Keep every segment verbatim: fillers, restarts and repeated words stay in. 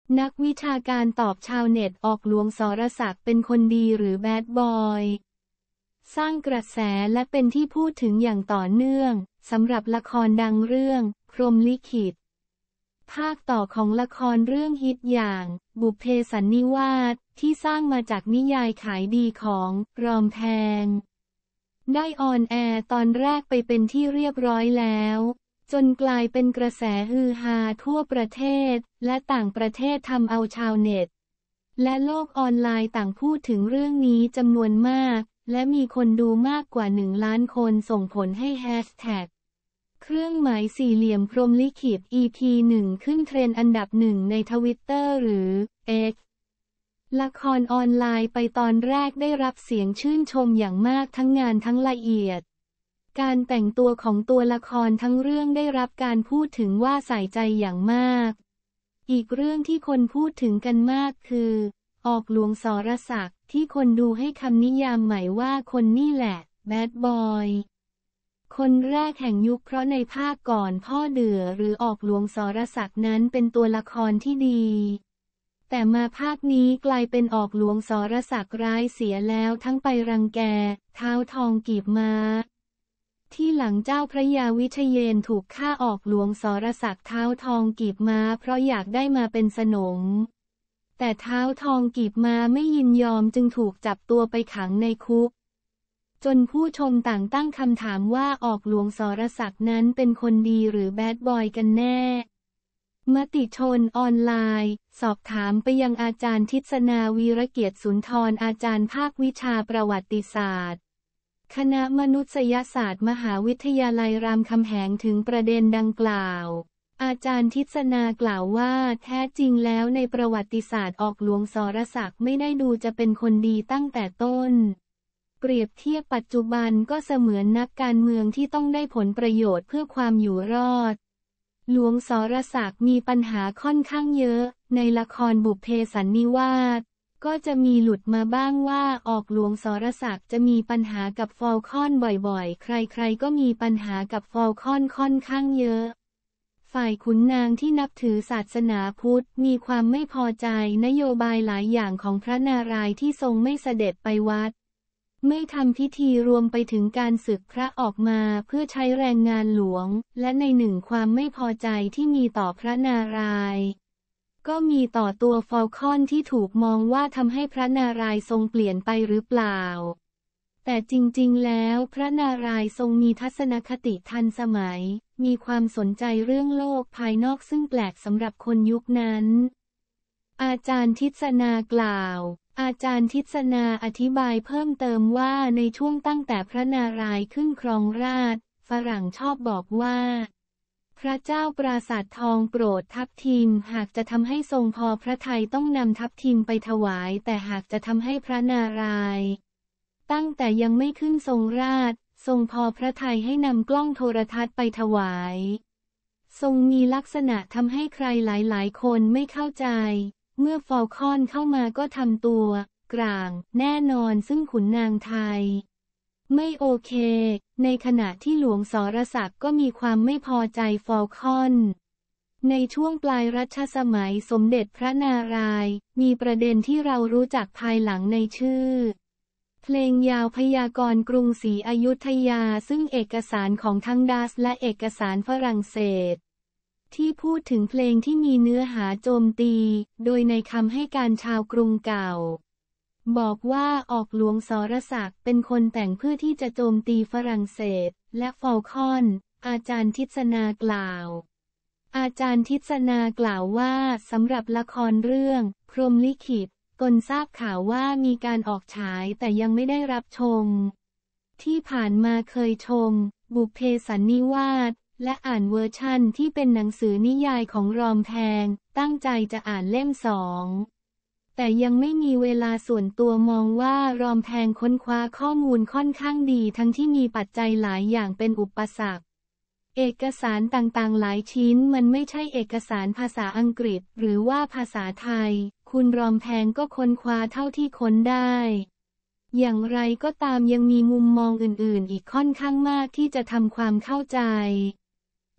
นักวิชาการตอบชาวเน็ตออกหลวงสรศักดิ์เป็นคนดีหรือแบดบอยสร้างกระแสและเป็นที่พูดถึงอย่างต่อเนื่องสำหรับละครดังเรื่องพรหมลิขิตภาคต่อของละครเรื่องฮิตอย่างบุพเพสันนิวาสที่สร้างมาจากนิยายขายดีของรอมแพงได้ออนแอร์ตอนแรกไปเป็นที่เรียบร้อยแล้วจนกลายเป็นกระแสฮือฮาทั่วประเทศและต่างประเทศทำเอาชาวเน็ตและโลกออนไลน์ต่างพูดถึงเรื่องนี้จำนวนมากและมีคนดูมากกว่าหนึ่งล้านคนส่งผลให้แฮชแท็กเครื่องหมายสี่เหลี่ยมพรหมลิขิต อี พี หนึ่งขึ้นเทรนด์อันดับหนึ่งในทวิตเตอร์หรือ เอ็กซ์ ละครออนไลน์ไปตอนแรกได้รับเสียงชื่นชมอย่างมากทั้งงานทั้งละเอียดการแต่งตัวของตัวละครทั้งเรื่องได้รับการพูดถึงว่าใส่ใจอย่างมากอีกเรื่องที่คนพูดถึงกันมากคือออกหลวงสรศักดิ์ที่คนดูให้คำนิยามใหม่ว่าคนนี่แหละแบดบอยคนแรกแห่งยุคเพราะในภาคก่อนพ่อเดือหรือออกหลวงสรศักดิ์นั้นเป็นตัวละครที่ดีแต่มาภาคนี้กลายเป็นออกหลวงสรศักดิ์ร้ายเสียแล้วทั้งไปรังแกเท้าทองกีบม้าที่หลังเจ้าพระยาวิเชยนถูกฆ่าออกหลวงสรศักดิ์เท้าทองกีบม้าเพราะอยากได้มาเป็นสนมแต่เท้าทองกีบม้าไม่ยินยอมจึงถูกจับตัวไปขังในคุกจนผู้ชมต่างตั้งคำถามว่าออกหลวงสรศักดิ์นั้นเป็นคนดีหรือแบดบอยกันแน่มติชนออนไลน์สอบถามไปยังอาจารย์ทิศนาวีรเกียรติสุนทรอาจารย์ภาควิชาประวัติศาสตร์คณะมนุษยศาสตร์มหาวิทยาลัยรามคำแหงถึงประเด็นดังกล่าวอาจารย์ทิศนากล่าวว่าแท้จริงแล้วในประวัติศาสตร์ออกหลวงสรศักดิ์ไม่ได้ดูจะเป็นคนดีตั้งแต่ต้นเปรียบเทียบปัจจุบันก็เสมือนนักการเมืองที่ต้องได้ผลประโยชน์เพื่อความอยู่รอดหลวงสรศักดิ์มีปัญหาค่อนข้างเยอะในละครบุพเพสันนิวาสก็จะมีหลุดมาบ้างว่าออกหลวงสรศักดิ์จะมีปัญหากับฟอลคอนบ่อยๆใครๆก็มีปัญหากับฟอลคอนค่อนข้างเยอะฝ่ายขุนนางที่นับถือศาสนาพุทธมีความไม่พอใจนโยบายหลายอย่างของพระนารายณ์ที่ทรงไม่เสด็จไปวัดไม่ทำพิธีรวมไปถึงการสึกพระออกมาเพื่อใช้แรงงานหลวงและในหนึ่งความไม่พอใจที่มีต่อพระนารายณ์ก็มีต่อตัวฟอลคอนที่ถูกมองว่าทำให้พระนารายณ์ทรงเปลี่ยนไปหรือเปล่าแต่จริงๆแล้วพระนารายณ์ทรงมีทัศนคติทันสมัยมีความสนใจเรื่องโลกภายนอกซึ่งแปลกสำหรับคนยุคนั้นอาจารย์ทิศนากล่าวอาจารย์ทิศนาอธิบายเพิ่มเติมว่าในช่วงตั้งแต่พระนารายณ์ขึ้นครองราชย์ฝรั่งชอบบอกว่าพระเจ้าปราสาททองโปรดทัพทิมหากจะทำให้ทรงพอพระทัยต้องนำทัพทิมไปถวายแต่หากจะทำให้พระนารายณ์ตั้งแต่ยังไม่ขึ้นทรงราชย์ทรงพอพระทัยให้นำกล้องโทรทัศน์ไปถวายทรงมีลักษณะทำให้ใครหลายๆคนไม่เข้าใจเมื่อฟอลคอนเข้ามาก็ทำตัวกลางแน่นอนซึ่งขุนนางไทยไม่โอเคในขณะที่หลวงสรศักดิ์ก็มีความไม่พอใจฟอลคอนในช่วงปลายรัชสมัยสมเด็จพระนารายณ์มีประเด็นที่เรารู้จักภายหลังในชื่อเพลงยาวพยากรณ์กรุงศรีอยุธยาซึ่งเอกสารของทั้งดัชและเอกสารฝรั่งเศสที่พูดถึงเพลงที่มีเนื้อหาโจมตีโดยในคำให้การชาวกรุงเก่าบอกว่าออกหลวงสรศักดิ์เป็นคนแต่งเพื่อที่จะโจมตีฝรั่งเศสและฟอลคอนอาจารย์ทิศนากล่าวอาจารย์ทิศนากล่าวว่าสำหรับละครเรื่องพรหมลิขิตตนทราบข่าวว่ามีการออกฉายแต่ยังไม่ได้รับชมที่ผ่านมาเคยชมบุพเพสันนิวาสและอ่านเวอร์ชั่นที่เป็นหนังสือนิยายของรอมแพงตั้งใจจะอ่านเล่มสองแต่ยังไม่มีเวลาส่วนตัวมองว่ารอมแพงค้นคว้าข้อมูลค่อนข้างดีทั้งที่มีปัจจัยหลายอย่างเป็นอุปสรรคเอกสารต่างๆหลายชิ้นมันไม่ใช่เอกสารภาษาอังกฤษหรือว่าภาษาไทยคุณรอมแพงก็ค้นคว้าเท่าที่ค้นได้อย่างไรก็ตามยังมีมุมมองอื่นๆอีกค่อนข้างมากที่จะทำความเข้าใจ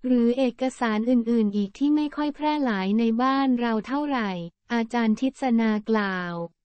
หรือเอกสารอื่นๆอีกที่ไม่ค่อยแพร่หลายในบ้านเราเท่าไหร่ อาจารย์ทิศนากล่าว